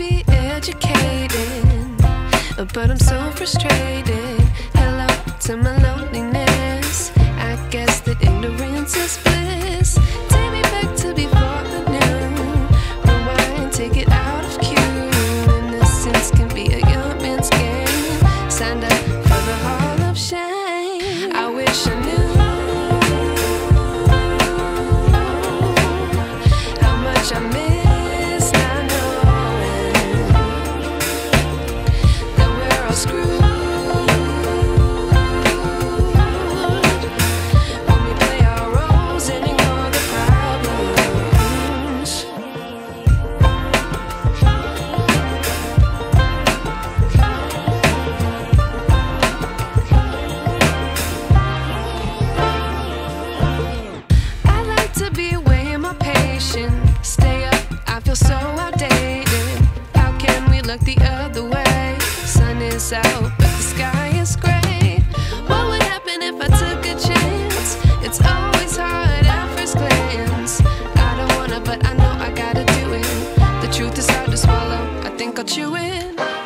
be educated, but I'm so frustrated. Hello to my loneliness. I guess that ignorance is bliss. Take me back to before I knew. Rewind, take it out of cue. Innocence can be a young man's game. Signed up for the hall of shame. I wish I knew how much I miss not knowing that we're all screwed. Stay up, I feel so outdated. How can we look the other way? Sun is out, but the sky is gray. What would happen if I took a chance? It's always hard at first glance. I don't wanna, but I know I gotta do it. The truth is hard to swallow, I think I'll chew it.